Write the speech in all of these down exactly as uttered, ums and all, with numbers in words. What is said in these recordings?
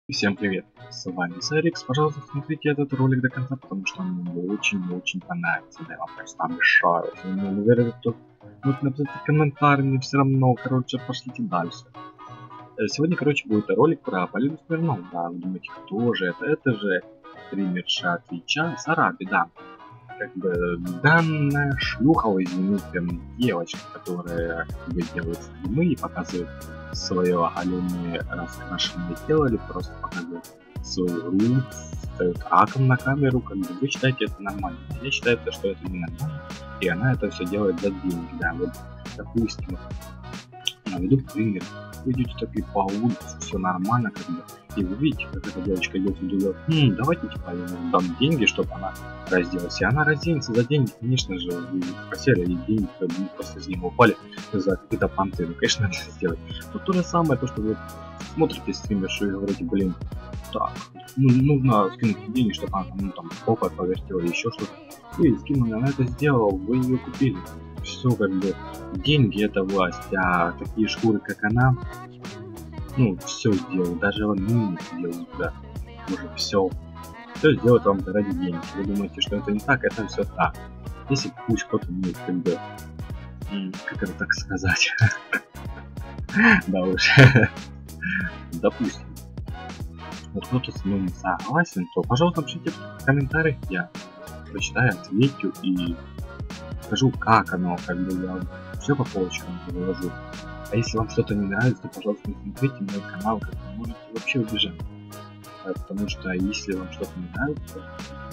Всем привет, с вами Сарикс. Пожалуйста, смотрите этот ролик до конца, потому что он мне очень-очень понравится. Да, я вам просто обещаю. Если вы не уверены, то вот напишите комментарий, мне все равно. Короче, пошлите дальше. Сегодня, короче, будет ролик про Полину Смирнову. Да, вы думаете, кто же это? Это же стримерша Твича Сараби, да. Как бы данная шлюха, извините, прям девочка, которая как бы делает стримы и показывает свое оголенное раскрашенное тело, или просто показывает свою грудь, ставит аком на камеру, как бы вы считаете это нормально. Я считаю, что это не нормально, и она это все делает за деньги, да, вот, допустим, наведу пример, вы идете такие по улице, все нормально, как бы, и вы видите, как эта девочка идет и думает, хм, давайте типа я ему дам деньги, чтобы она разделась. И она разденется за деньги, конечно же, вы просили ей деньги, просто с него упали за какие-то понты, ну, конечно, надо сделать. Но то же самое, то, что вы смотрите стримершу и говорите, блин, так, ну, нужно скинуть денег, чтобы она там, ну, там, попой повертела, еще что-то. Вы скинули, она это сделала, вы ее купили. Все как бы, деньги это власть, а такие шкуры, как она, ну, все сделал, даже он не сделал, да, уже все. Все сделать вам ради денег. Вы думаете, что это не так, это все так. Если пусть кто-то не как бы, как это так сказать, да уж, допустим, вот кто-то с мной не согласен, то, пожалуйста, пишите в комментариях, я прочитаю, отвечу и скажу, как оно, как бы я все по полочкам выложу. А если вам что-то не нравится, то, пожалуйста, не смотрите мой канал, как вы можете вообще убежать. Потому что если вам что-то не нравится,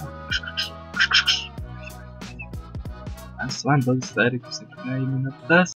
а с вами был Старик, всегда именно до